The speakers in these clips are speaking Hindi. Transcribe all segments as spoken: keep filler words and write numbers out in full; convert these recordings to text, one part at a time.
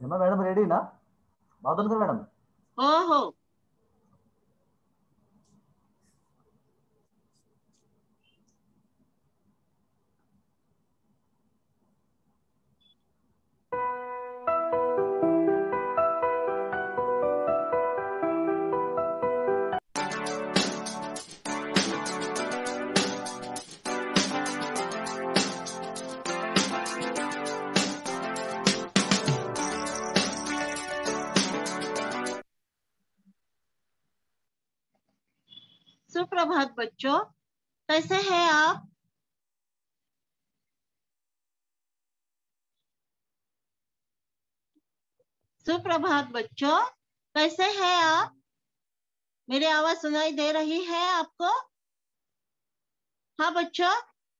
हेमा मैडम रेडी ना? बावधनकर मैडम। हो हो। सुप्रभात बच्चों, कैसे हैं आप? सुप्रभात बच्चों, कैसे हैं आप? मेरी आवाज सुनाई दे रही है आपको? हाँ बच्चों,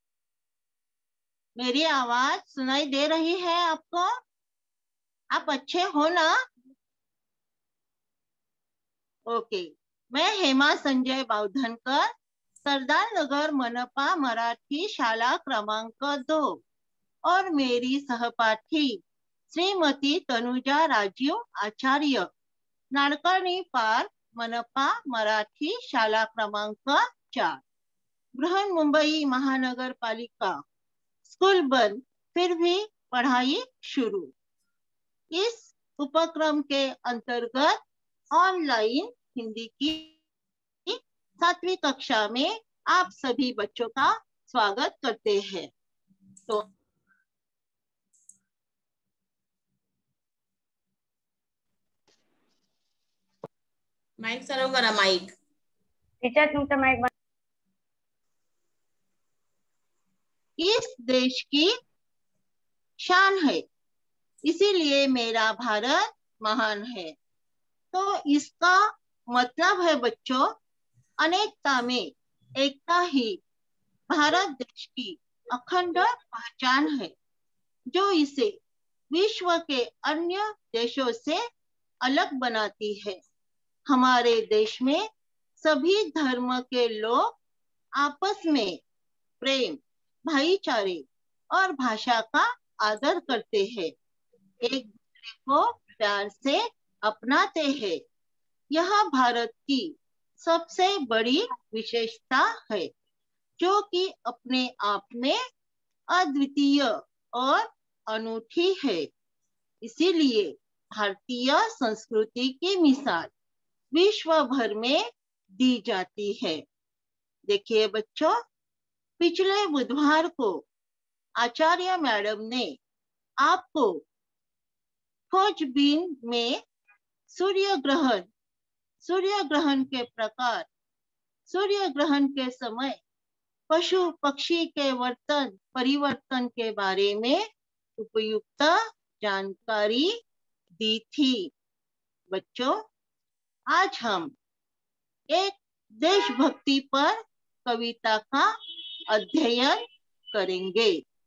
मेरी आवाज सुनाई दे रही है आपको? आप अच्छे हो ना? ओके। मैं हेमा संजय बावधनकर, सरदार नगर मनपा मराठी शाला क्रमांक दो और मेरी सहपाठी श्रीमती तनुजा राजीव आचार्य, नाडकर्णी पार्क मनपा मराठी शाला क्रमांक चार, बृहन मुंबई महानगर पालिका। स्कूल बंद फिर भी पढ़ाई शुरू। इस उपक्रम के अंतर्गत ऑनलाइन हिंदी की सातवीं कक्षा में आप सभी बच्चों का स्वागत करते हैं। तो माइक चालू करा, माइक। टीचर तुमचा माइक बंद। इस देश की शान है, इसीलिए मेरा भारत महान है। तो इसका मतलब है बच्चों, अनेकता में एकता ही भारत देश की अखंड पहचान है, जो इसे विश्व के अन्य देशों से अलग बनाती है। हमारे देश में सभी धर्म के लोग आपस में प्रेम, भाईचारे और भाषा का आदर करते हैं, एक दूसरे को प्यार से अपनाते हैं। यह भारत की सबसे बड़ी विशेषता है, जो कि अपने आप में अद्वितीय और अनूठी है। इसीलिए भारतीय संस्कृति की मिसाल विश्व भर में दी जाती है। देखिए बच्चों, पिछले बुधवार को आचार्य मैडम ने आपको खोजबीन में सूर्य ग्रहण, सूर्य ग्रहण के प्रकार, सूर्य ग्रहण के समय पशु पक्षी के वर्तन परिवर्तन के बारे में उपयुक्त जानकारी दी थी। बच्चों, आज हम एक देशभक्ति पर कविता का अध्ययन करेंगे।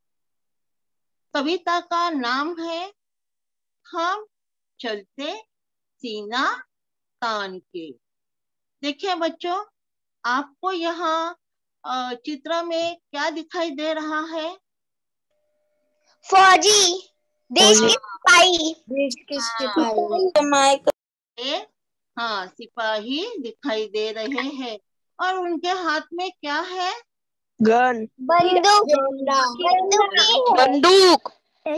कविता का नाम है हम चलते सीना तान के। देखिए बच्चों, आपको यहाँ चित्र में क्या दिखाई दे रहा है? फौजी, देश के सिपाही। देश के सिपाही। हाँ, सिपाही दिखाई दे रहे हैं और उनके हाथ में क्या है? गन, बंदूक, बंदूक।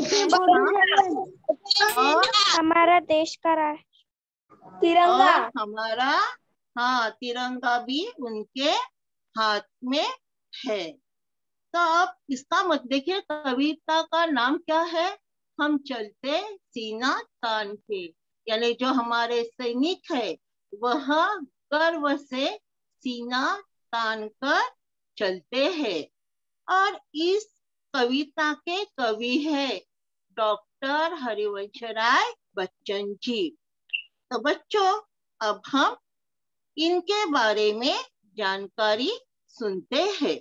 और हमारा देश का राष्ट्र तिरंगा, और हमारा हाँ तिरंगा भी उनके हाथ में है। तो अब इसका मत देखिए, कविता का नाम क्या है? हम चलते सीना तान के, यानी जो हमारे सैनिक है वह गर्व से सीना तान कर चलते हैं। और इस कविता के कवि है डॉक्टर हरिवंश राय बच्चन जी। तो बच्चों, अब हम इनके बारे में जानकारी सुनते हैं।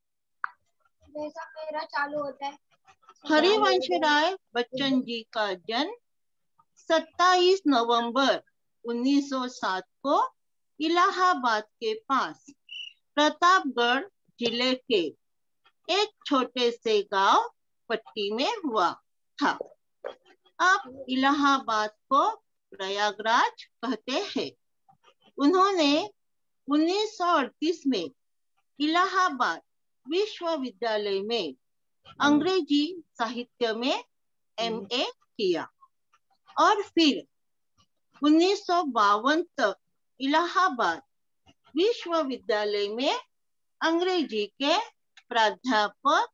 मेरा चालू होता है। हरिवंश राय बच्चन जी का जन्म सत्ताईस नवंबर उन्नीस सौ सात को इलाहाबाद के पास प्रतापगढ़ जिले के एक छोटे से गांव पट्टी में हुआ था। अब इलाहाबाद को प्रयागराज कहते हैं। उन्होंने उन्नीस सौ अड़तीस में इलाहाबाद विश्वविद्यालय में अंग्रेजी साहित्य में एमए किया और फिर उन्नीस सौ बावन तक इलाहाबाद विश्वविद्यालय में अंग्रेजी के प्राध्यापक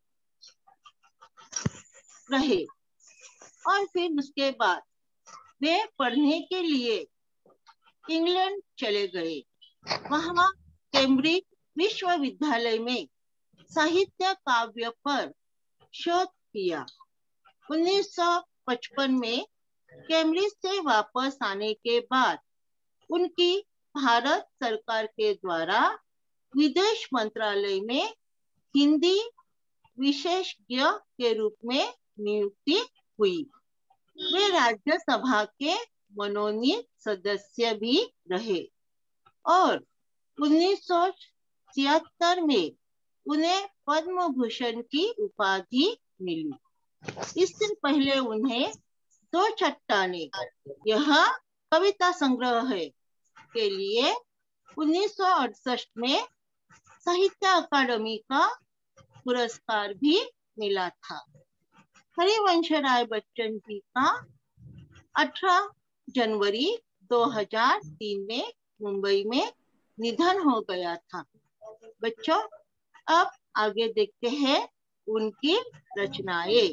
रहे और फिर उसके बाद वे पढ़ने के लिए इंग्लैंड चले गए। वहां कैम्ब्रिज विश्वविद्यालय में साहित्य काव्य पर शोध किया। उन्नीस सौ पचपन में कैम्ब्रिज से वापस आने के बाद उनकी भारत सरकार के द्वारा विदेश मंत्रालय में हिंदी विशेषज्ञ के रूप में नियुक्ति हुई। वे राज्यसभा के मनोनीत सदस्य भी रहे और उन्नीस सौ छिहत्तर में उन्हें पद्म भूषण की उपाधि मिली। इससे पहले उन्हें दो चट्टाने यह कविता संग्रह है के लिए उन्नीस सौ अड़सठ में साहित्य अकादमी का पुरस्कार भी मिला था। हरिवंश राय बच्चन जी का अठारह जनवरी दो हज़ार तीन में मुंबई में निधन हो गया था। बच्चों, अब आगे देखते हैं उनकी रचनाएं।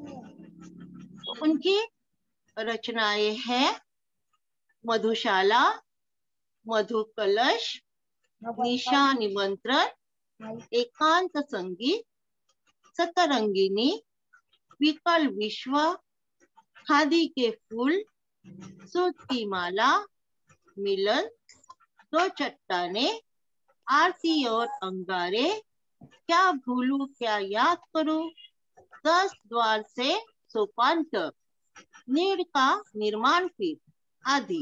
उनकी रचनाएं हैं मधुशाला, मधु कलश, निशा निमंत्रण, एकांत संगीत, सतरंगिनी, विकल विश्व, खादी के फूल, सूत की माला, मिलन, दो चट्टाने, आरती और अंगारे, क्या भूलूं क्या याद करूं, दस द्वार से सोपान तक, नीड़ का निर्माण पीठ आदि।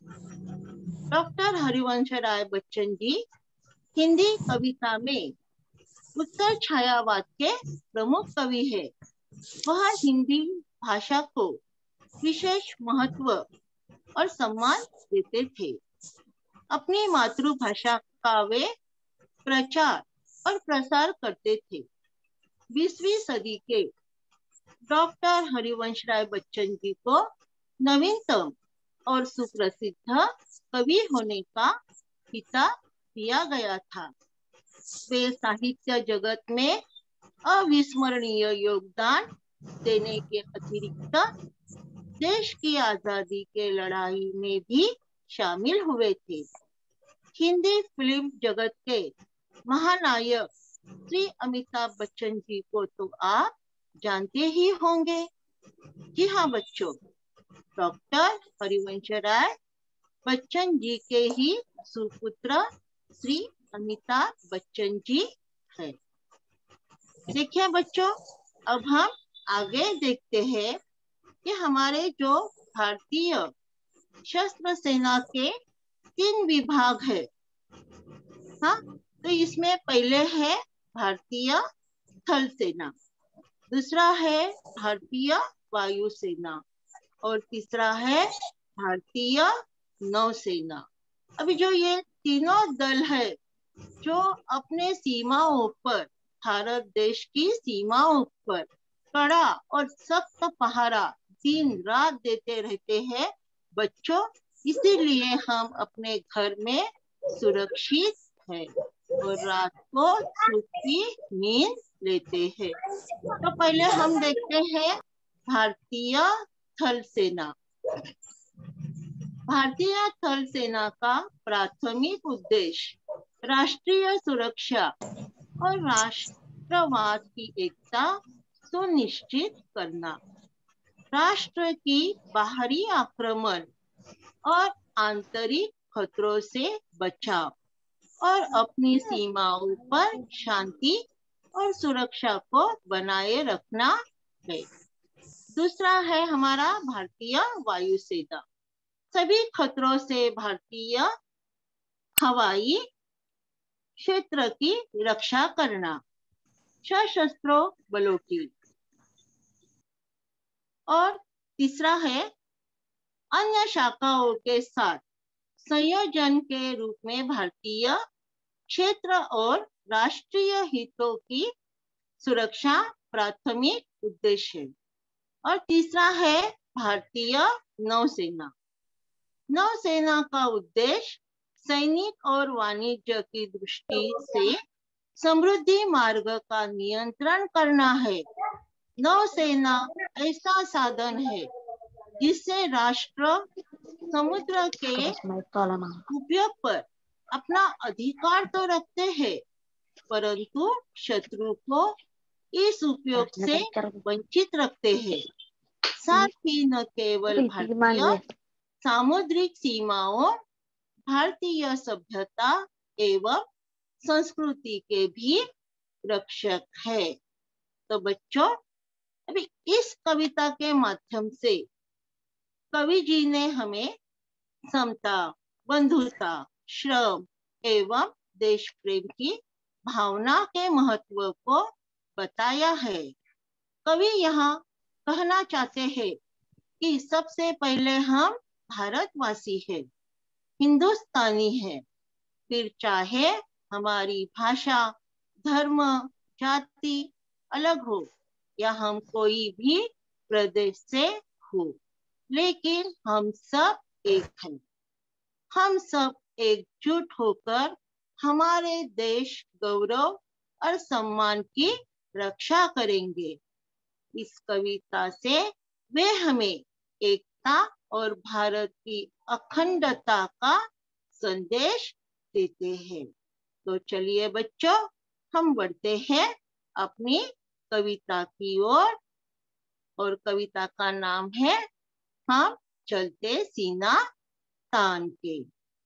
डॉक्टर हरिवंश राय बच्चन जी हिंदी कविता में उत्तर छायावाद के प्रमुख कवि है। वह हिंदी भाषा को विशेष महत्व और सम्मान देते थे। अपनी मातृभाषा का वे प्रचार और प्रसार करते थे। बीसवीं सदी के डॉक्टर हरिवंश राय बच्चन जी को नवीनतम और सुप्रसिद्ध कवि होने का खिताब दिया गया था। वे साहित्य जगत में अविस्मरणीय योगदान देने के अतिरिक्त देश की आजादी के लड़ाई में भी शामिल हुए थे। हिंदी फिल्म जगत के महानायक श्री अमिताभ बच्चन जी को तो आप जानते ही होंगे। जी हाँ बच्चों, डॉक्टर हरिवंश राय बच्चन जी के ही सुपुत्र श्री अमिताभ बच्चन जी है। देखिए बच्चों, अब हम आगे देखते हैं कि हमारे जो भारतीय सशस्त्र सेना के तीन विभाग है। हाँ, तो इसमें पहले है भारतीय थल सेना, दूसरा है भारतीय वायुसेना और तीसरा है भारतीय नौसेना। अभी जो ये तीनों दल है जो अपने सीमाओं पर, भारत देश की सीमाओं पर कड़ा और सख्त पहरा दिन रात देते रहते हैं बच्चों, इसीलिए हम अपने घर में सुरक्षित है और रात को सुख की नींद लेते हैं। तो पहले हम देखते हैं भारतीय थल सेना। भारतीय थल सेना का प्राथमिक उद्देश्य राष्ट्रीय सुरक्षा और राष्ट्रवाद की एकता सुनिश्चित करना, राष्ट्र की बाहरी आक्रमण और आंतरिक खतरों से बचाव और अपनी सीमाओं पर शांति और सुरक्षा को बनाए रखना है। दूसरा है हमारा भारतीय वायुसेना, सभी खतरों से भारतीय हवाई क्षेत्र की रक्षा करना, सशस्त्र बलों की। और तीसरा है अन्य शाखाओं के साथ संयोजन के रूप में भारतीय क्षेत्र और राष्ट्रीय हितों की सुरक्षा प्राथमिक उद्देश्य है। और तीसरा है भारतीय नौसेना। नौसेना का उद्देश्य सैनिक और वाणिज्य की दृष्टि से समृद्धि मार्ग का नियंत्रण करना है। नौसेना ऐसा साधन है जिससे राष्ट्र समुद्र के उपयोग पर अपना अधिकार तो रखते हैं, परंतु शत्रु को इस उपयोग से वंचित रखते हैं। साथ ही न केवल भारतीय सामुद्रिक सीमाओं, भारतीय सभ्यता एवं संस्कृति के भी रक्षक है। तो बच्चों, अभी इस कविता के माध्यम से कवि जी ने हमें समता, बंधुता, श्रम एवं देश प्रेम की भावना के महत्व को बताया है। कवि यहाँ कहना चाहते हैं कि सबसे पहले हम भारतवासी हैं, हिंदुस्तानी हैं, फिर चाहे हमारी भाषा, धर्म, जाति अलग हो या हम कोई भी प्रदेश से हो, लेकिन हम सब एक हैं। हम सब एकजुट होकर हमारे देश गौरव और सम्मान की रक्षा करेंगे। इस कविता से वे हमें एकता और भारत की अखंडता का संदेश देते हैं। तो चलिए बच्चों, हम बढ़ते हैं अपनी कविता की ओर और, और कविता का नाम है हम चलते सीना तान के।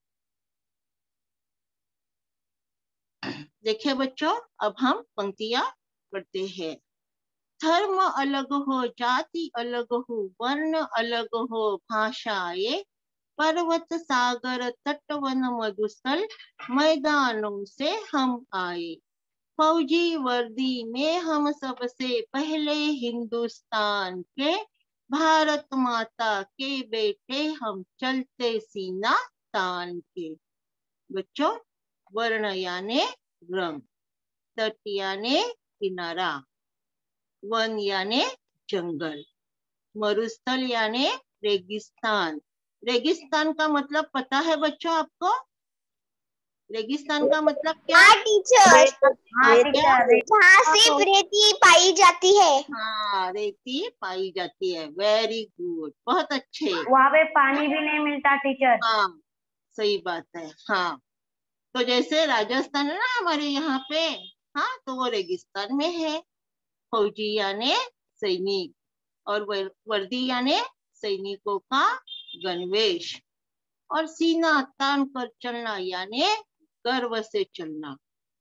देखिए बच्चों, अब हम पंक्तियां पढ़ते हैं। धर्म अलग हो, जाति अलग हो, वर्ण अलग हो, भाषाएं, पर्वत सागर तट वन मधुस्थल, मैदानों से हम आए। फौजी वर्दी में हम सबसे पहले हिंदुस्तान के, भारत माता के बेटे हम चलते सीना तान के। बच्चों, वर्ण यानी रंग, तट यानी किनारा, वन यानी जंगल, मरुस्थल यानी रेगिस्तान। रेगिस्तान का मतलब पता है बच्चों आपको? रेगिस्तान का मतलब क्या है? टीचर, जहाँ सिर्फ रेती पाई जाती है। हाँ, रेती पाई जाती है। वेरी गुड, बहुत अच्छे। वहाँ पे पानी भी नहीं मिलता टीचर। हाँ, सही बात है। हाँ, तो जैसे राजस्थान है ना हमारे यहाँ पे, हाँ, तो वो रेगिस्तान में है। फौजी यानी सैनिक और वर्दी यानी सैनिकों का गणवेश, और सीना तान कर चलना यानी गर्व से चलना।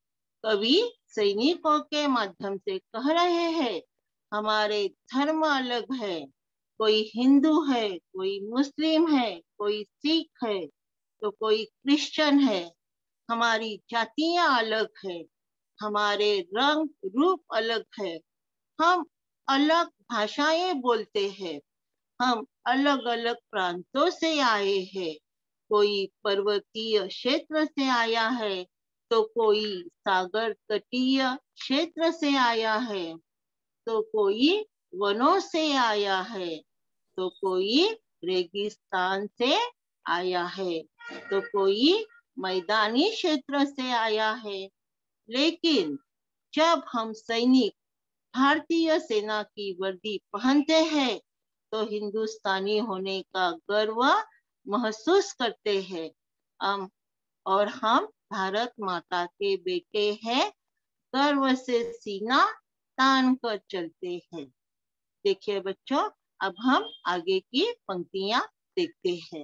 कवि सैनिकों के माध्यम से कह रहे हैं हमारे धर्म अलग है, कोई हिंदू है, कोई मुस्लिम है, कोई सिख है, तो कोई क्रिश्चियन है। हमारी जातियां अलग है, हमारे रंग रूप अलग है, हम अलग भाषाएं बोलते हैं, हम अलग अलग प्रांतों से आए हैं। कोई पर्वतीय क्षेत्र से आया है, तो कोई सागर तटीय क्षेत्र से आया है, तो कोई वनों से आया है, तो कोई रेगिस्तान से आया है, तो कोई मैदानी क्षेत्र से आया है। लेकिन जब हम सैनिक भारतीय सेना की वर्दी पहनते हैं, तो हिंदुस्तानी होने का गर्व महसूस करते हैं। हम और हम भारत माता के बेटे हैं, गर्व से सीना तान कर चलते हैं। देखिए बच्चों, अब हम आगे की पंक्तियां देखते हैं।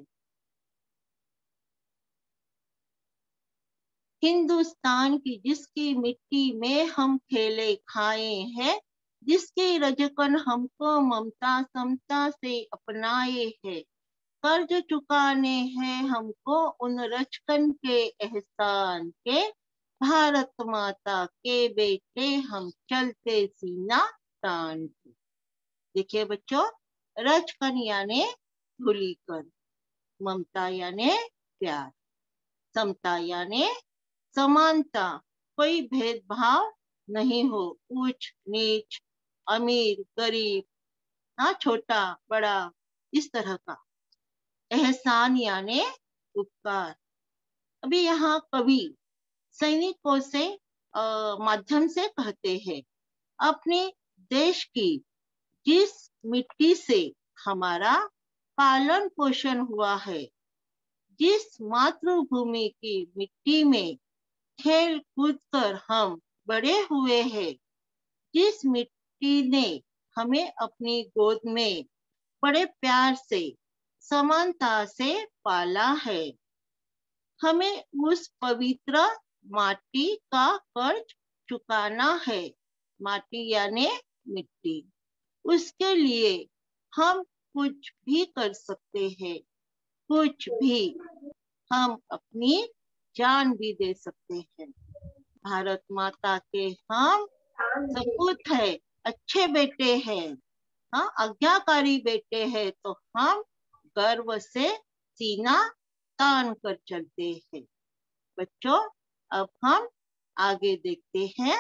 हिंदुस्तान की जिसकी मिट्टी में हम खेले खाए हैं, जिसकी रजकन हमको ममता समता से अपनाए हैं, कर्ज चुकाने हैं हमको उन रचकन के एहसान के, भारत माता के बेटे हम चलते सीना तान के। देखिए बच्चों, रचकन यानी धूलिकण, ममता यानी प्यार, समता यानी समानता, कोई भेदभाव नहीं हो, ऊंच नीच, अमीर गरीब, हाँ छोटा बड़ा, इस तरह का। एहसान यानी उपकार। अभी यहाँ कवि सैनिकों से आ, माध्यम से कहते हैं, अपने देश की जिस मिट्टी से हमारा पालन पोषण हुआ है, जिस मातृभूमि की मिट्टी में खेल कूद कर हम बड़े हुए हैं, जिस मिट्टी ने हमें अपनी गोद में बड़े प्यार से समानता से पाला है, हमें उस पवित्र माटी का कर्ज चुकाना है। माटी यानी मिट्टी, उसके लिए हम कुछ भी कर सकते हैं, कुछ भी, हम अपनी जान भी दे सकते हैं। भारत माता के हम सपूत है, अच्छे बेटे हैं, हाँ आज्ञाकारी बेटे हैं, तो हम गर्व से सीना तान कर चलते हैं। बच्चों, अब हम आगे देखते हैं।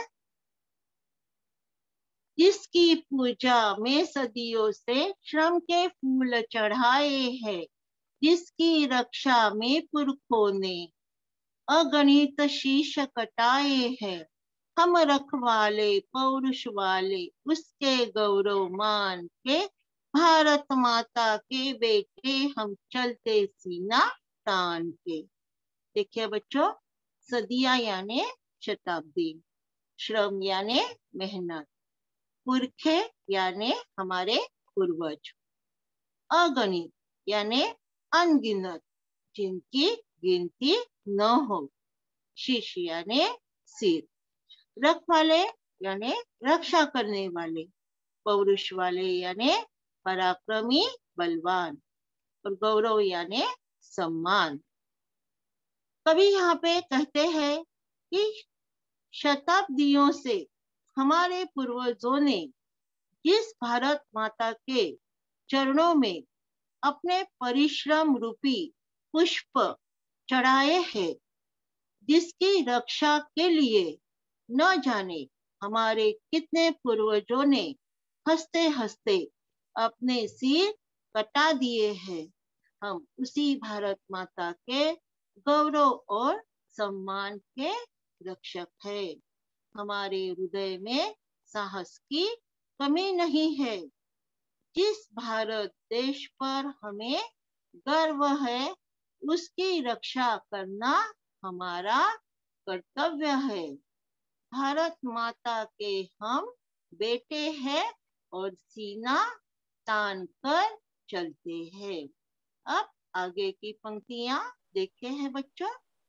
जिसकी पूजा में सदियों से श्रम के फूल चढ़ाए हैं, जिसकी रक्षा में पुरखों ने अगणित शीश कटाए हैं, हम रखवाले पौरुष वाले उसके गौरव मान के, भारत माता के बेटे हम चलते सीना तान के। देखिए बच्चों, सदियां यानी शताब्दी, श्रम यानी मेहनत, पुरखे यानी हमारे पूर्वज, अगणित यानी अनगिनत जिनकी गिनती न हो, शीश यानी सिर, रखवाले यानी रक्षा करने वाले, पौरुष वाले यानी पराक्रमी बलवान, और गौरव यानी सम्मान। कभी यहाँ पे कहते हैं कि शताब्दियों से हमारे पूर्वजों ने जिस भारत माता के चरणों में अपने परिश्रम रूपी पुष्प चढ़ाए हैं, जिसकी रक्षा के लिए न जाने हमारे कितने पूर्वजों ने हंसते हंसते अपने सिर कटा दिए हैं, हम उसी भारत माता के गौरव और सम्मान के रक्षक हैं। हमारे हृदय में साहस की कमी नहीं है। जिस भारत देश पर हमें गर्व है, उसकी रक्षा करना हमारा कर्तव्य है। भारत माता के हम बेटे हैं और सीना तान कर चलते हैं। अब आगे की पंक्तियां देखते हैं बच्चों।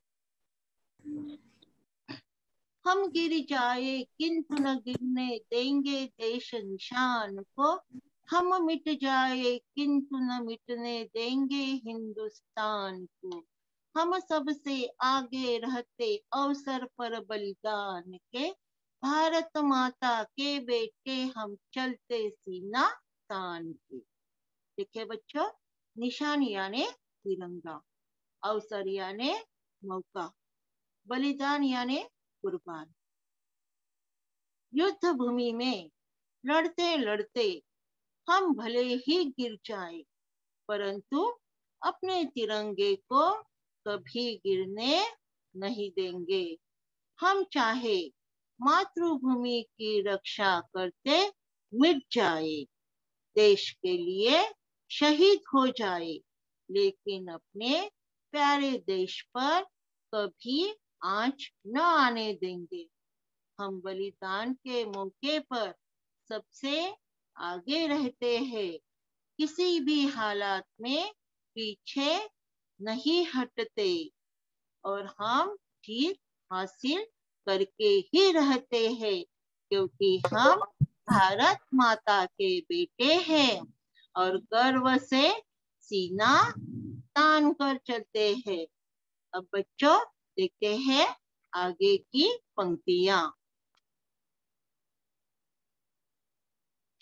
हम गिर जाए किंतु न गिरने देंगे देश निशान को, हम मिट जाए किंतु न मिटने देंगे हिंदुस्तान को, हम सबसे आगे रहते अवसर पर बलिदान के, भारत माता के बेटे हम चलते सीना तान के। देखिए बच्चों, निशान यानी तिरंगा, अवसर यानी मौका, बलिदान यानी कुर्बान। युद्ध भूमि में लड़ते लड़ते हम भले ही गिर जाए, परंतु अपने तिरंगे को कभी गिरने नहीं देंगे। हम चाहे मातृभूमि की रक्षा करते मिट जाए, देश के लिए शहीद हो जाए, लेकिन अपने प्यारे देश पर कभी आंच न आने देंगे। हम बलिदान के मौके पर सबसे आगे रहते हैं, किसी भी हालात में पीछे नहीं हटते, और हम जीत हासिल करके ही रहते हैं, क्योंकि हम भारत माता के बेटे हैं और गर्व से सीना तान कर चलते हैं। अब बच्चों देखते हैं आगे की पंक्तियां।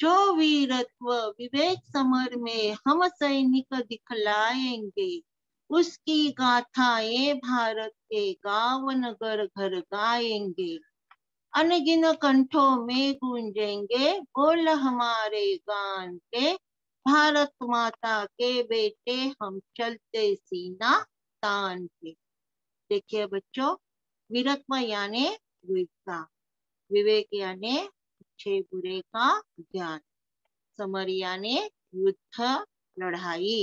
जो वीरत्व विवेक समर में हम सैनिक दिखलाएंगे, उसकी गाथाएं भारत के गांव नगर घर गाएंगे। अनगिन कंठों में गूंजेंगे बोल हमारे गान के, भारत माता के बेटे हम चलते सीना तान के। देखिए बच्चों, वीरत्व यानी वीरता, विवेक यानी अच्छे बुरे का ज्ञान, समर यानी युद्ध लड़ाई,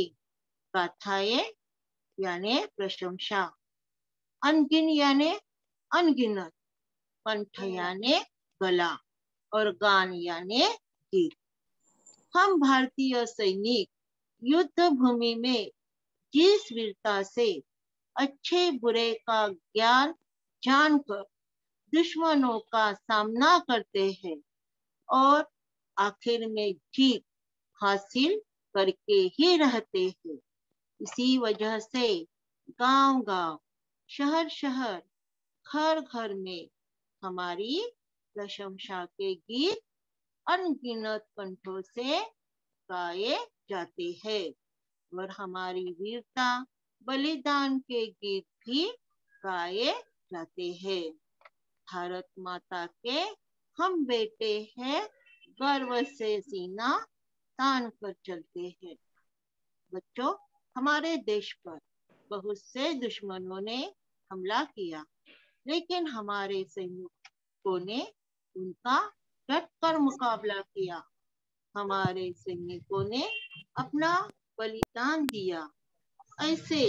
गाथाएं यानी प्रशंसा, अनगिन यानी अनगिनत, कंठ यानी गला और गान यानी गीत। हम भारतीय सैनिक युद्ध भूमि में जिस वीरता से अच्छे बुरे का ज्ञान जानकर दुश्मनों का सामना करते हैं और आखिर में जीत हासिल करके ही रहते हैं, इसी वजह से गांव गांव, शहर शहर, घर घर में हमारी प्रशंसा के गीत अनगिनत कंठों से गाए जाते हैं और हमारी वीरता बलिदान के गीत भी गाए जाते हैं। भारत माता के हम बेटे हैं, गर्व से सीना तान कर चलते हैं। बच्चों, हमारे देश पर बहुत से दुश्मनों ने हमला किया, लेकिन हमारे सैनिकों ने उनका डटकर मुकाबला किया। हमारे सैनिकों ने अपना बलिदान दिया। ऐसे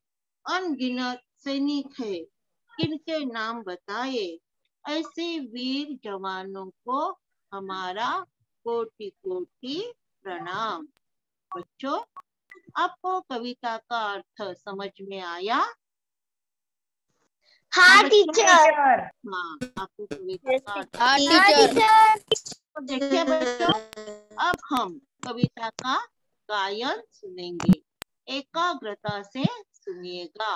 अनगिनत सैनिक है, किनके नाम बताए, ऐसे वीर जवानों को हमारा कोटि कोटि प्रणाम। बच्चों, आपको कविता का अर्थ समझ में आया? हाँ टीचर। हाँ, आपको कविता का अर्थ हाँ हाँ टीचर। टीचर। तो देखिए बच्चों, अब हम कविता का गायन सुनेंगे, एकाग्रता से सुनिएगा।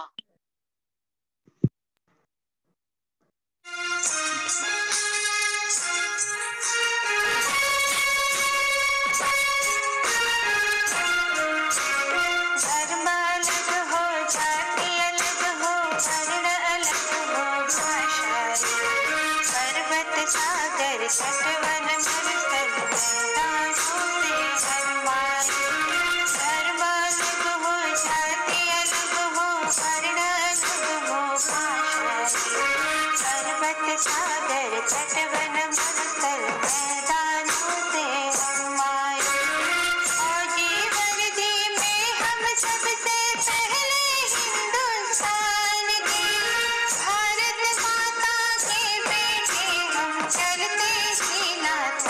धर्म अलग हो, जाति अलग हो, वर्ण अलग हो, भाषा पर्वत सागर तटवन मरुस्थल मैदान होते हनुमान। धर्म अलग हो, जाति अलग हो, वर्ण अलग हो, भाषा पर्वत सागर तटवन मरुस्थल मैदान होते हनुमान। फौजी वर्दी में हम सबसे पहले हिंदुस्तान के, भारत माता के बेटे हम चलते सीना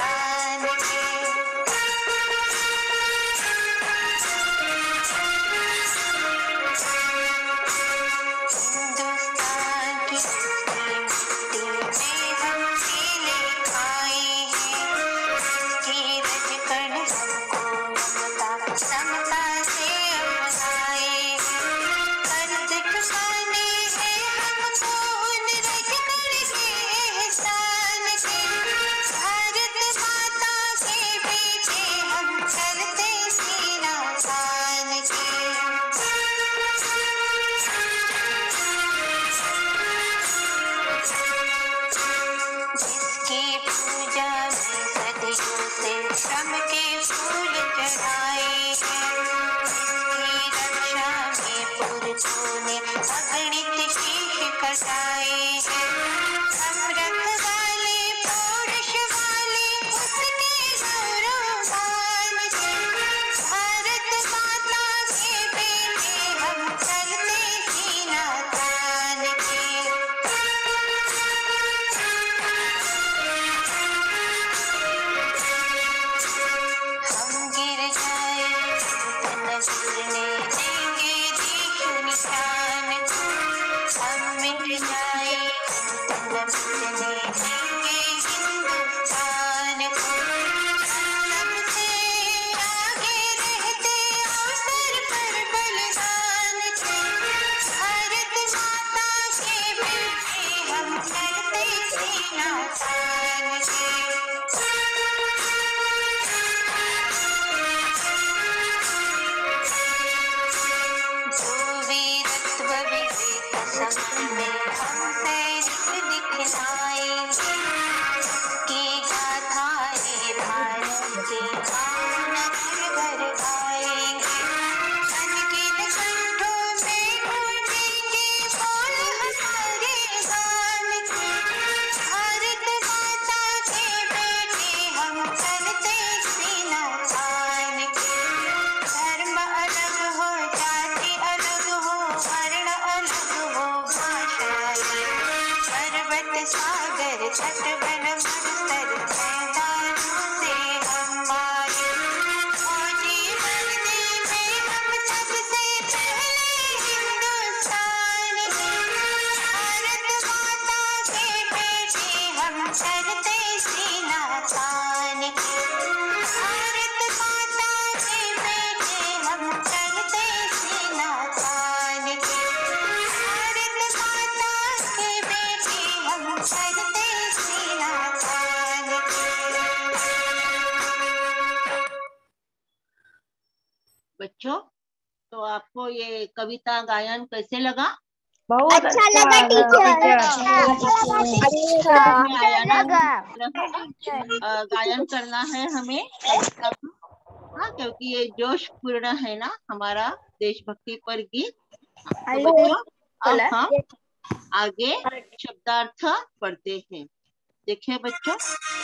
बच्चों, तो आपको ये कविता गायन कैसे लगा? बहुत अच्छा लगा टीचर। समझ में आया ना? लगा। अ, गायन करना है हमें कविता को, हाँ, क्योंकि ये जोशपूर्ण है ना हमारा देशभक्ति पर गीत। हाँ, तो बच्चों अब हम आगे शब्दार्थ पढ़ते हैं। देखिए बच्चों,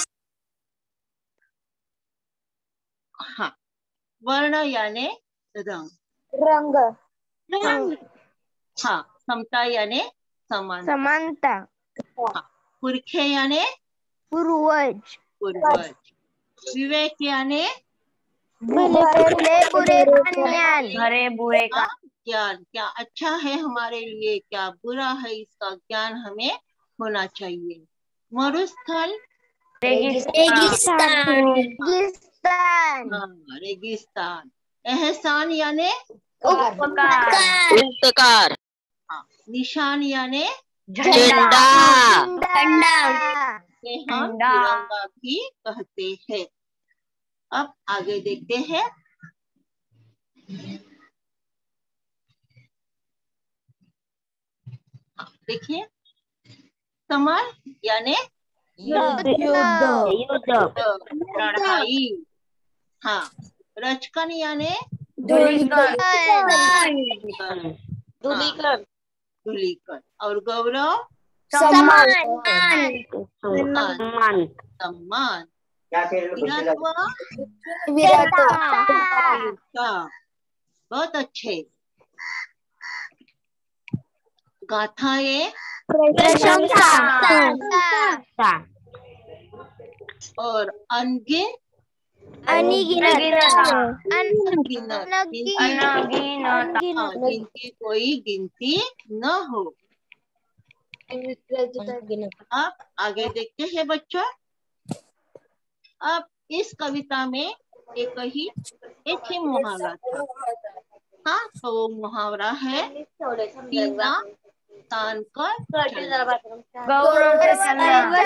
हाँ, वर्ण यानी रंग, रंग, रंग, हाँ, समता यानी समानता, समानता, हाँ, पुरखे यानी पूर्वज, पूर्वज, विवेक यानी भले बुरे का ज्ञान, भरे बुरे का हाँ, ज्ञान, क्या अच्छा है हमारे लिए, क्या बुरा है, इसका ज्ञान हमें होना चाहिए। मरुस्थल, रेगिस्तान, रेगिस्तान, हाँ, रेगिस्तान, एहसान यानी उपकार, हाँ, निशान यानी झंडा, से हम झंडा। तिरंगा भी कहते हैं। अब आगे देखते हैं। देखिए, समर यानी युद्ध, युद्ध, लड़ाई, हाँ, रचकन यानी धूलिकण, हाँ, धूलिकण, और गौरव सम्मान, सम्मान, सम्मान, वीरत्व, वीरता, बहुत अच्छे। गाथाएं प्रशंसा, और अनगिन अनगिनत, अनगिनत, गिनती, हाँ, जिनकी कोई गिनती न हो। अब आगे देखते हैं बच्चों। अब इस कविता में एक ही एक ही मुहावरा था, हाँ, तो वो मुहावरा है सीना तान कर चलना, गौरव से चलना,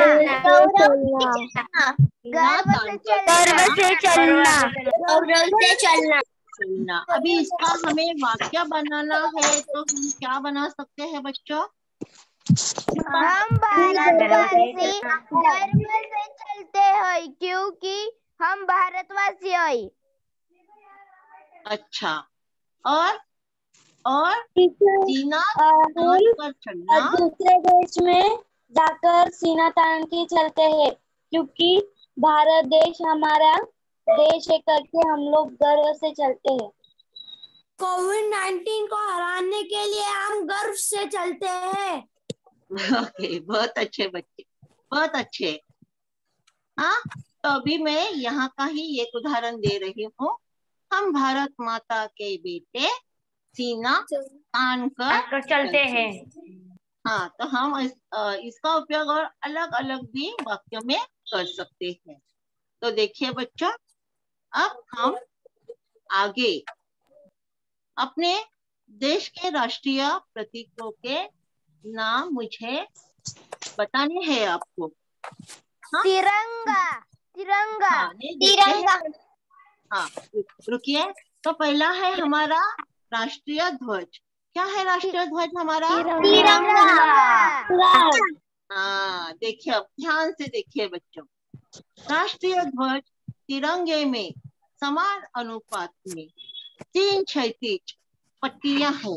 गर्व से चलना, गौरव से चलना, चलना। अभी इसका हमें वाक्य बनाना है, तो हम क्या बना सकते हैं बच्चों? हम भारतवासी गर्व से चलते हैं क्योंकि हम भारतवासी हैं। अच्छा, और और सीना तान कर चलना, दूसरे देश में जाकर सीना तान के चलते हैं क्योंकि भारत देश हमारा देश है करके हम लोग गर्व से चलते हैं। कोविड नाइन्टीन को हराने के लिए हम गर्व से चलते हैं। ओके, बहुत अच्छे बच्चे, बहुत अच्छे। हाँ, तो अभी मैं यहाँ का ही एक उदाहरण दे रही हूँ। हम भारत माता के बेटे सीना तान कर चलते हैं। हाँ, तो हम इस, इसका उपयोग और अलग अलग भी वाक्यों में कर सकते हैं। तो देखिए बच्चों, अब हम आगे अपने देश के राष्ट्रीय प्रतीकों के नाम मुझे बताने हैं आपको। हाँ? तिरंगा, तिरंगा, हाँ, तिरंगा, हाँ, रुकिए। तो पहला है हमारा राष्ट्रीय ध्वज। क्या है राष्ट्रीय ध्वज हमारा? तिरंगा। हाँ, देखिए, अब ध्यान से देखिए बच्चों। राष्ट्रीय ध्वज तिरंगे में समान अनुपात में तीन क्षैतिज पट्टियां हैं।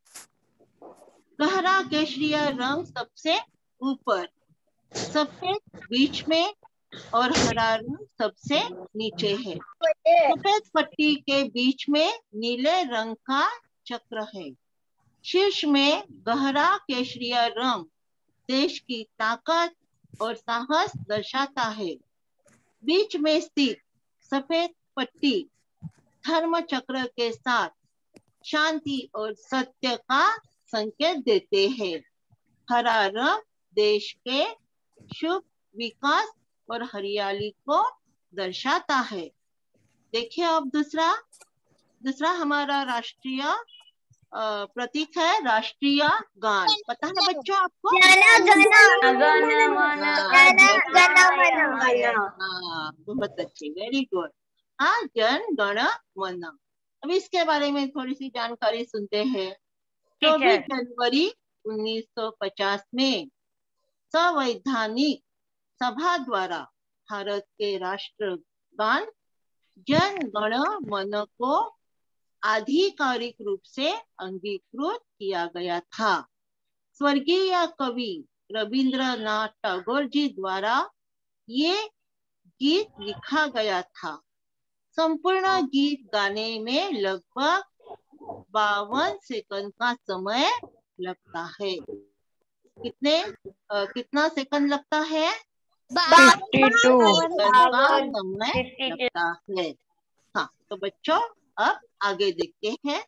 गहरा केसरिय रंग सबसे ऊपर, सफेद बीच में और हरा रंग सबसे नीचे है। सफेद पट्टी के बीच में नीले रंग का चक्र है। शीर्ष में गहरा केसरिय रंग देश की ताकत और साहस दर्शाता है। बीच में स्थित सफेद पट्टी धर्म चक्र के साथ शांति और सत्य का संकेत देते हैं। हरा रंग देश के शुभ विकास और हरियाली को दर्शाता है। देखिए, अब दूसरा दूसरा हमारा राष्ट्रीय प्रतीक है राष्ट्रीय गान। पता है बच्चों आपको? हाँ, बहुत अच्छे, वेरी गुड। हाँ, जन गण मन। अब इसके बारे में थोड़ी सी जानकारी सुनते हैं। चौबीस जनवरी उन्नीस सौ पचास में संवैधानिक सभा द्वारा भारत के राष्ट्रगान जन गण मन को आधिकारिक रूप से अंगीकृत किया गया था। स्वर्गीय कवि रविंद्रनाथ टैगोर जी द्वारा ये गीत लिखा गया था। संपूर्ण गीत गाने में लगभग बावन सेकंड का समय लगता है। कितने आ, कितना सेकंड लगता है? बावन का समय लगता है। हाँ, तो बच्चों अब आगे देखते हैं।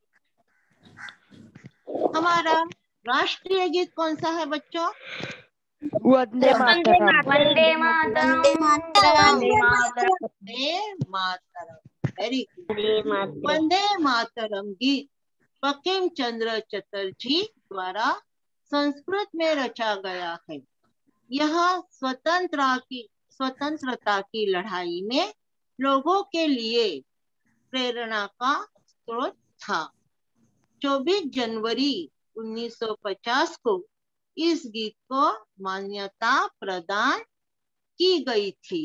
हमारा राष्ट्रीय गीत कौन सा है बच्चों? वंदे मातरम। वंदे मातरम। Vande Mataram, very good. वंदे मातरम गीत बंकिम चंद्र चटर्जी द्वारा संस्कृत में रचा गया है। यह स्वतंत्रता की स्वतंत्रता की लड़ाई में लोगों के लिए प्रेरणा का स्रोत था। चौबीस जनवरी उन्नीस सौ पचास को इस गीत को मान्यता प्रदान की गई थी।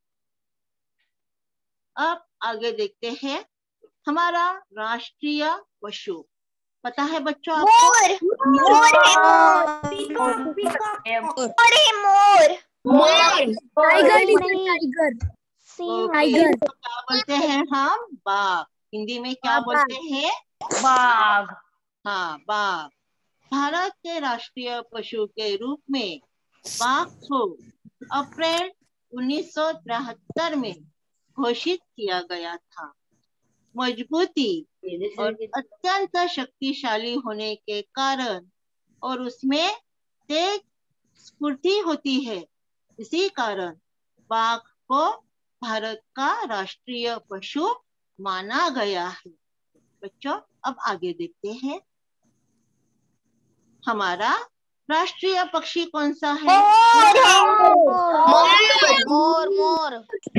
अब आगे देखते हैं। हमारा राष्ट्रीय पशु पता है बच्चों आपको? मोर मोर है मोर मोर मोर टाइगर टाइगर टाइगर क्या बोलते हैं हम? बाघ। हिंदी में क्या बोलते हैं? बाघ। हाँ, बाघ। भारत के राष्ट्रीय पशु के रूप में बाघ को अप्रैल उन्नीस सौ तिहत्तर में घोषित किया गया था। मजबूती और अत्यंत शक्तिशाली होने के कारण और उसमें तेज स्फूर्ति होती है, इसी कारण बाघ को भारत का राष्ट्रीय पशु माना गया है। बच्चों अब आगे देखते हैं। हमारा राष्ट्रीय पक्षी कौन सा है? मोर मोर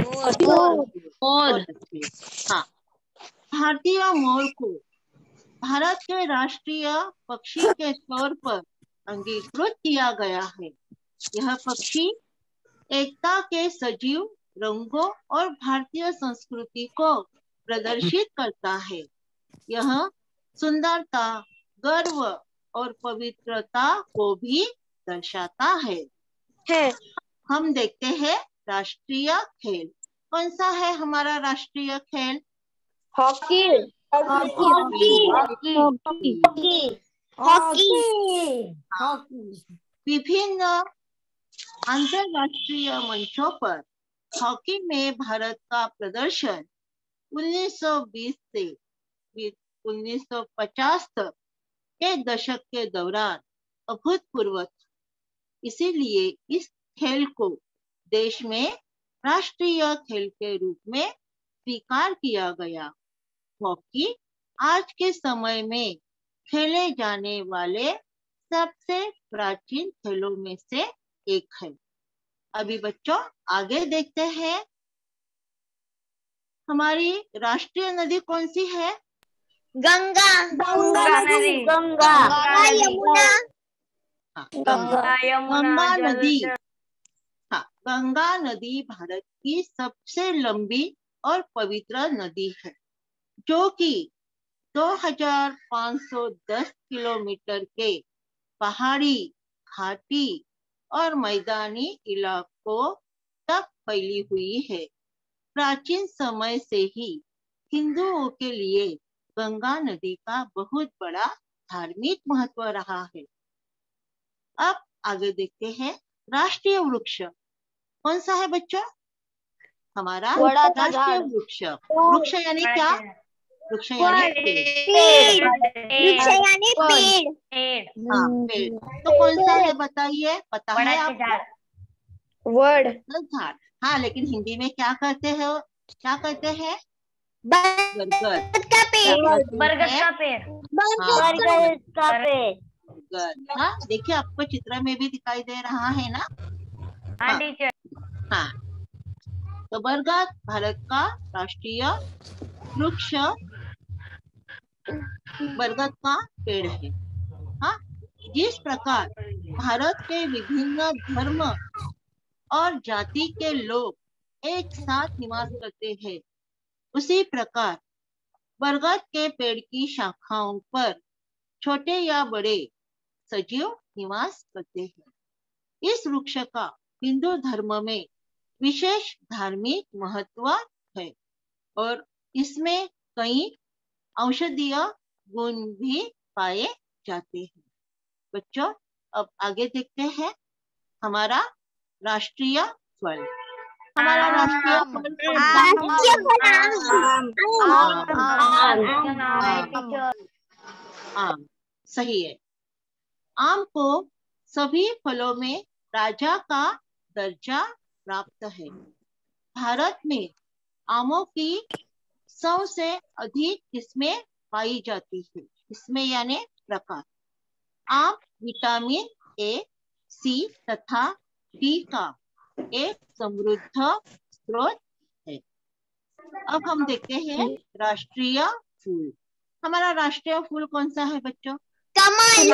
मोर। हाँ, भारतीय मोर को भारत के राष्ट्रीय पक्षी के तौर पर अंगीकृत किया गया है। यह पक्षी एकता के सजीव रंगों और भारतीय संस्कृति को प्रदर्शित करता है। यह सुंदरता, गर्व और पवित्रता को भी दर्शाता है। है। हम देखते हैं राष्ट्रीय खेल कौन सा है। हमारा राष्ट्रीय खेल हॉकी हॉकी हॉकी हॉकी। विभिन्न अंतरराष्ट्रीय मंचों पर हॉकी में भारत का प्रदर्शन उन्नीस सौ बीस से उन्नीस सौ पचास तक के दशक के दौरान अभूतपूर्व था। इसीलिए इस खेल को देश में राष्ट्रीय खेल के रूप में स्वीकार किया गया। हॉकी आज के समय में खेले जाने वाले सबसे प्राचीन खेलों में से एक है। अभी बच्चों आगे देखते हैं। हमारी राष्ट्रीय नदी कौन सी है? गंगा गंगा नदी गंगा यमुना गंगा गंगा नदी। हाँ, गंगा नदी भारत की सबसे लंबी और पवित्र नदी है, जो कि दो हज़ार पाँच सौ दस किलोमीटर के पहाड़ी, घाटी और मैदानी इलाकों तक फैली हुई है। प्राचीन समय से ही हिंदुओं के लिए गंगा नदी का बहुत बड़ा धार्मिक महत्व रहा है। अब आगे देखते हैं। राष्ट्रीय वृक्ष कौन सा है बच्चों? हमारा राष्ट्रीय वृक्ष। वृक्ष यानी क्या? वृक्ष यानी पेड़। वृक्ष यानी पेड़। हाँ, पेड़। तो कौन सा है बताइए? पता है आपको? वर्ड झाड़। हाँ, लेकिन हिंदी में क्या कहते हैं? क्या कहते हैं? बरगद का पेड़। बरगद का पेड़। बरगद का पेड़। हाँ, देखिए आपको चित्र में भी दिखाई दे रहा है ना? हाँ, हाँ। तो बरगद भारत का राष्ट्रीय वृक्ष बरगद का पेड़ है। हाँ, जिस प्रकार भारत के विभिन्न धर्म और जाति के लोग एक साथ निवास करते हैं, उसी प्रकार बरगद के पेड़ की शाखाओं पर छोटे या बड़े सजीव निवास करते हैं। इस वृक्ष का हिंदू धर्म में विशेष धार्मिक महत्व है और इसमें कई औषधीय गुण भी पाए जाते हैं। बच्चों, अब आगे देखते हैं हमारा राष्ट्रीय फल। हमारा राष्ट्रीय फल कौन सा है? आम। सही है। आम को सभी फलों में राजा का दर्जा प्राप्त है। भारत में आमों की सौ से अधिक किस्में पाई जाती है। किस्में यानी प्रकार। आम विटामिन ए, सी तथा डी का एक समृद्ध स्रोत है। अब हम देखते हैं राष्ट्रीय फूल। हमारा राष्ट्रीय फूल कौन सा है बच्चों? कमल।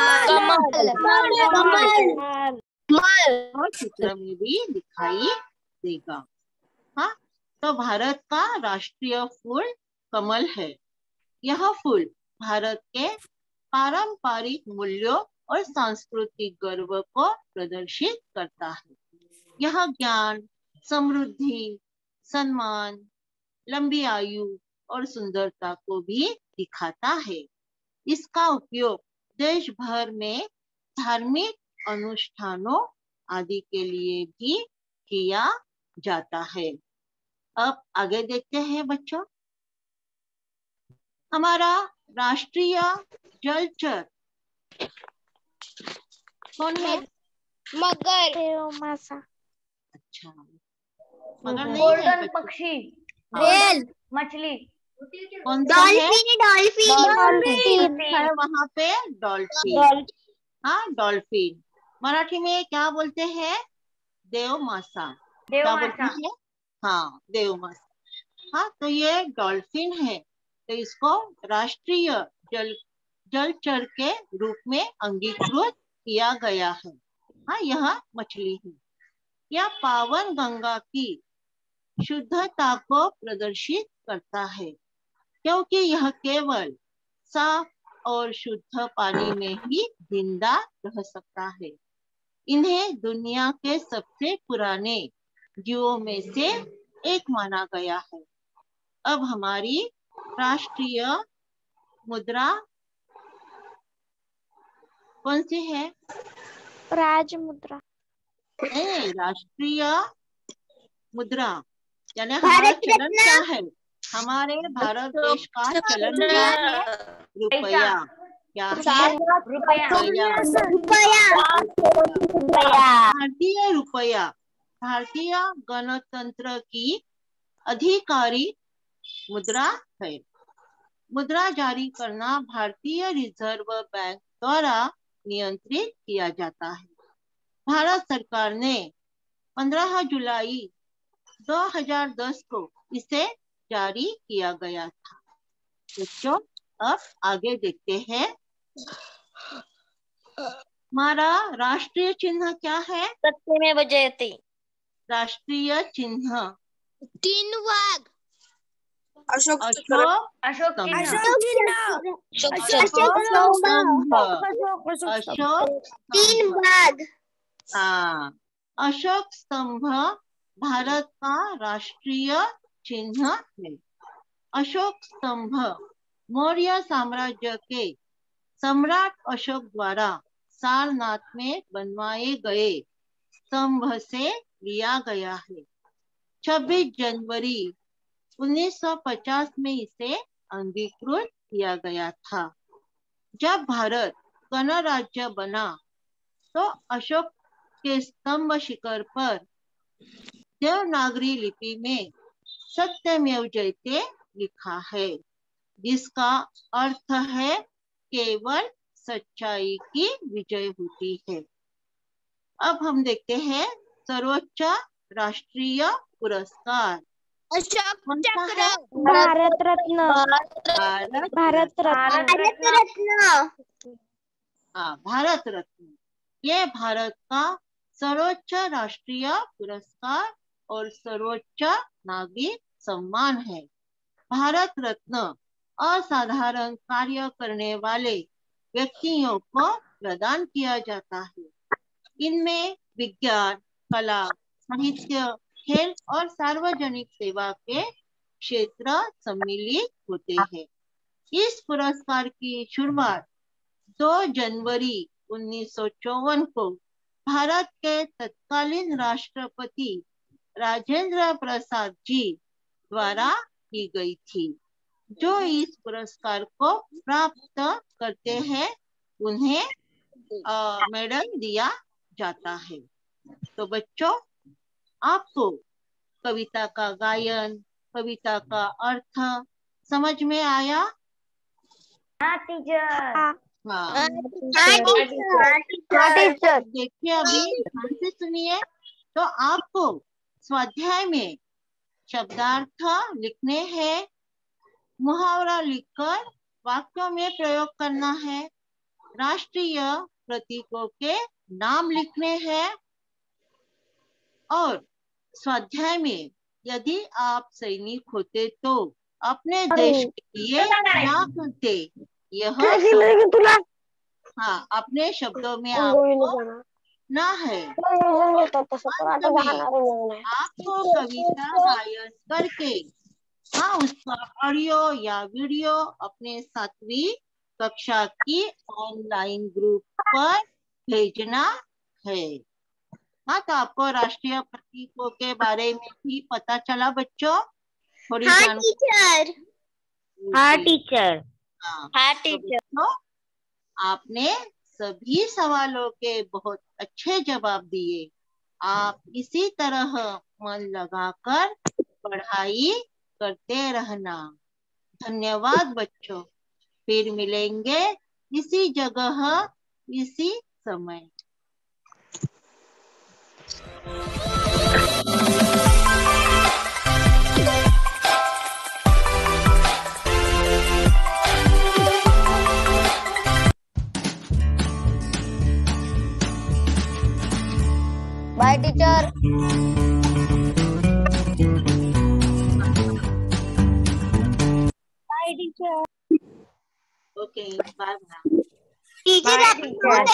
और चित्र में भी दिखाई देगा। हाँ, तो भारत का राष्ट्रीय फूल कमल है। यह फूल भारत के पारंपरिक मूल्यों और सांस्कृतिक गर्व को प्रदर्शित करता है। यह ज्ञान, समृद्धि, सम्मान, लंबी आयु और सुंदरता को भी दिखाता है। इसका उपयोग देश भर में धार्मिक अनुष्ठानों आदि के लिए भी किया जाता है। अब आगे देखते हैं बच्चों, हमारा राष्ट्रीय जलचर कौन है? मगर। अच्छा, मगर नहीं है गोल्डन बच्चों। पक्षी, व्हेल। मछली, कौन सा है? डॉल्फिन। डॉल्फिन। है वहाँ पे डॉल्फिन। हाँ, डॉल्फिन। मराठी में क्या बोलते हैं? देवमासा। क्या बोलते देवमासा। हैं? हाँ, देवमासा। हाँ, तो ये डॉल्फिन है, तो इसको राष्ट्रीय जल जलचर के रूप में अंगीकृत किया गया है। हाँ, यह मछली है। यह पावन गंगा की शुद्धता को प्रदर्शित करता है, क्योंकि यह केवल साफ और शुद्ध पानी में ही जिंदा रह सकता है। इन्हें दुनिया के सबसे पुराने जीवों में से एक माना गया है। अब हमारी राष्ट्रीय मुद्रा कौन सी है? राज मुद्रा। नहीं, राष्ट्रीय मुद्रा यानी हमारा चलन क्या है? हमारे भारत देश का चलन क्या है? रुपया। क्या है? रुपया। भारतीय रुपया भारतीय गणतंत्र की अधिकारिक मुद्रा है। मुद्रा जारी करना भारतीय रिजर्व बैंक द्वारा नियंत्रित किया जाता है। भारत सरकार ने पंद्रह जुलाई दो हज़ार दस को इसे जारी किया गया था। बच्चों, अब आगे देखते हैं हमारा राष्ट्रीय चिन्ह क्या है? में बजती राष्ट्रीय चिन्ह तीन वाघ। अशोक अशोक अशोक चिन्ह। स्तंभ। अशोक तीन वाघ। हाँ, अशोक स्तंभ भारत का राष्ट्रीय चिन्ह है। अशोक स्तंभ मौर्य साम्राज्य के सम्राट अशोक द्वारा सारनाथ में बनवाए गए स्तंभ से लिया गया है। छब्बीस जनवरी उन्नीस सौ पचास में इसे अंगीकृत किया गया था। जब भारत गणराज्य बना तो अशोक के स्तंभ शिखर पर देवनागरी लिपि में सत्यमेव जयते लिखा है, जिसका अर्थ है केवल सच्चाई की विजय होती है। अब हम देखते हैं सर्वोच्च राष्ट्रीय पुरस्कार। कौन सा है? भारत रत्न भारत भारत रत्न भारत रत्न हाँ, भारत रत्न ये भारत का सर्वोच्च राष्ट्रीय पुरस्कार और सर्वोच्च नागरिक सम्मान है। भारत रत्न असाधारण कार्य करने वाले व्यक्तियों को प्रदान किया जाता है। इनमें विज्ञान, कला, साहित्य, खेल और सार्वजनिक सेवा के क्षेत्र सम्मिलित होते हैं। इस पुरस्कार की शुरुआत दो जनवरी उन्नीस सौ चौवन को भारत के तत्कालीन राष्ट्रपति राजेंद्र प्रसाद जी द्वारा की गई थी। जो इस पुरस्कार को प्राप्त करते हैं उन्हें अ, मेडल दिया जाता है। तो बच्चों, आपको कविता का गायन, कविता का अर्थ समझ में आया? हाँ टीचर हाँ, हाँ टीचर देखिए अभी ध्यान से सुनिए। तो आपको स्वाध्याय में शब्दार्थ लिखने हैं, मुहावरा लिखकर वाक्यों में प्रयोग करना है, राष्ट्रीय प्रतीकों के नाम लिखने हैं और स्वाध्याय में यदि आप सैनिक होते तो अपने देश के लिए क्या करते, यह सब हाँ अपने शब्दों में आपको ना है। अंत में आपको कविता गायन करके हाँ उसका ऑडियो या वीडियो अपने सातवीं कक्षा की ऑनलाइन ग्रुप पर भेजना है। हाँ, तो आपको राष्ट्रीय प्रतीकों के बारे में भी पता चला बच्चों? थोड़ी हाँ जानकारी टीचर हाँ टीचर हाँ हाँ तो टीचर बच्चों, आपने सभी सवालों के बहुत अच्छे जवाब दिए। आप इसी तरह मन लगाकर पढ़ाई करते रहना। धन्यवाद बच्चों। फिर मिलेंगे इसी जगह इसी समय। Bye teacher bye teacher okay, bye bye. Teacher